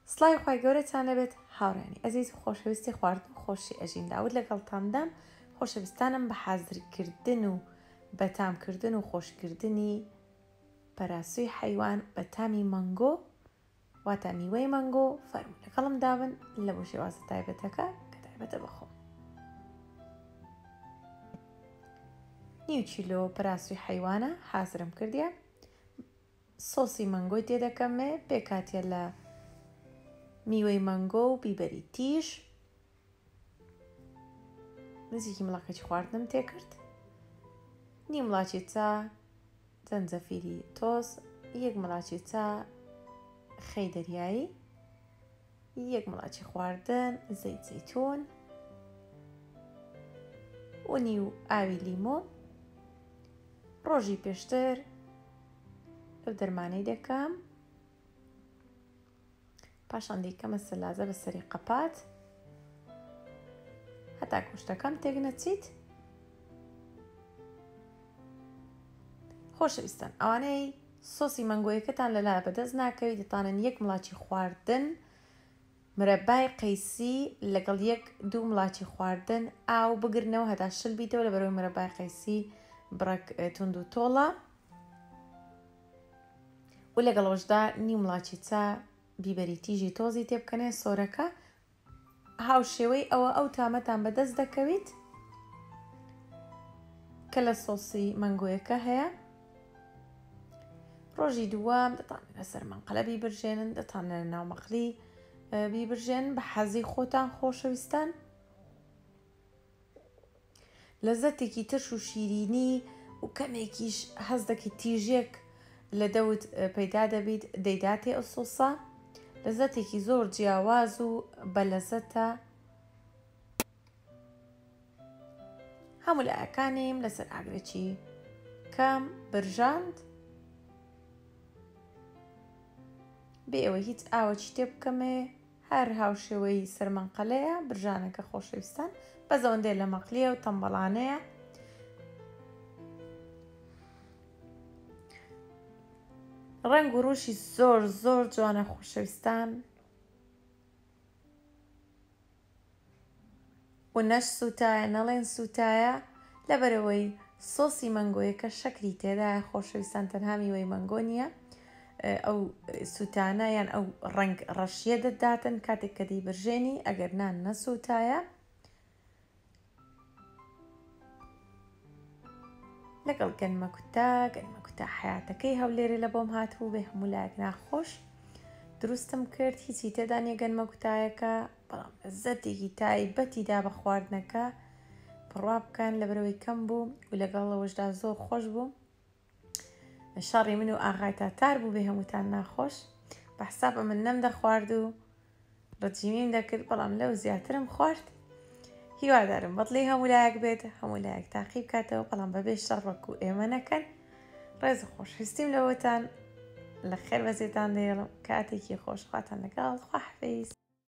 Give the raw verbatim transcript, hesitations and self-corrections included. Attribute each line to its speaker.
Speaker 1: سڵای خی گەورەتان لەبێت هاوڕانی ئەزیز خۆشەویستی خواردن و خۆشی ئەژین داود لەگەڵتاندام خۆشەویستانم بە حازرکردن و بەتامکردن و خۆشکردنی پەراسووی حەیوان بە تامی مەنگۆ واتە میوەی مەنگۆ فەرموو لەگەڵم دابن لە بۆ شێوازە تایبەتەکە کە تایبەتە بەخۆم. نیو کیلۆ پەراسووی حەیوانە حازرم کردیە، سۆسی مەنگۆی تێدەکەمێ پێکاتێ لە میوەی مەنگۆ و بیبەری تیژ نزیکی مڵاقێکی خواردنم تێکرد، نیم مڵاچی چا جەنجەفیلی تۆز، یەک مڵاچی چا خەی دەریایی، یەک مڵاچی خواردن زەیت زەیتون و نیو ئاوی لیمۆ. ڕۆژی پێشتر ئەو دەرمانەی دەکەم، پاشان دیکەمە سەلازە بەسەری قەپات هەتا گۆشتەکەم تێک نەچیت. خۆشەویستان ئەوانەی سۆسی مەنگۆیەکەتان لەلایە بەدەست ناکەویت دەتانن یەک مڵاچی خواردن مرەبای قەیسی لەگەڵ یەک دوو مڵاچی خواردن ئاو بگرنەوە هەتا شل بیتەوە لە بەرەوەی مرەبای قەیسی بڕەک توند و تۆڵە و لەگەڵەوەشدا نیم مڵاچی چا بیبەری تیژی تۆزی تێ بکەنێ سۆرەکە. هاو شێوەی ئەوە ئەو تامەتان بەدەست دەکەویت کە لە سۆسی مەنگۆیەکە هەیە. ڕۆژی دووەم دەتانن لەسەر مەنقەلە بیبرژێنن، دەتانە لە ناو مەقلی بیبرژێنن بە حەزی خۆتان خۆشەویستان. لەزەتێکی ترش و شیرینی و کەمێکیش هەز دەکەیت تیژێک لە دەوت پەیدا دەبیت دەیداتێ ئەو سۆسە، لەزەتێکی زۆر جیاواز و بە لەزەتە. هەموو لایەکانیم لەسەر ئاگرێکی کەم برژاند بێ ئەوە هیچ ئاوەکی تێ بکەمێ، هەر هاوشێوەی سەرمەنقەلەیە برژانەکە خۆشەویستان بە زەوەندێ لە مەقلیە و تەمبەڵانەیە. ڕنگ و ڕووشی زۆر زۆر جوانە خۆشەویستان و نەش سوتایە نەڵێن سوتایە لەبەرەوەی سۆسی مەنگۆیەکە شەکری تێدایە خۆشەویستان، تەنها میوەی مەنگۆ نییە، ئەو سوتانە یان ئەو ڕنگ ڕەشیە دەداتن کاتێک کە دەیبرژێنی ئەگەر نان نەسوتایە. لەگەڵ گەنمە کوتا گەنمە کوتا حیاتەکەی هەولێرە لە بۆم هاتبوو بێ هەموو لایەک ناخۆش دروستم کرد، هیچی تێدا نیە گەنمە کوتایەکە، بەڵام لەزەتێکی تایبەتیدا بە خواردنەکە بڕوا بکەن لەبەرەوەی کەم بوو و لەگەڵەوەشدا زۆر خۆش بوو. شەڕی من و ئاغای تاتار بوو بێ هەمووتان ناخۆش، بە حسابە من نەم دەخوارد و ڕەجیمیم دەکرد، بەڵام لەو زیاترم خوارد. هیوادارم بەدڵی هەموو لایەک بێت، هەموو لایەک تاقی بکاتەوە، بەڵام بەبێ شەڕ وەکو ئێمە نەکەن. ڕێز و خۆشویستیم لەوەتان لە خێر بەزێتان دێڵم، کاتێکی خۆشخواتان لەگەڵ، خواحافیز.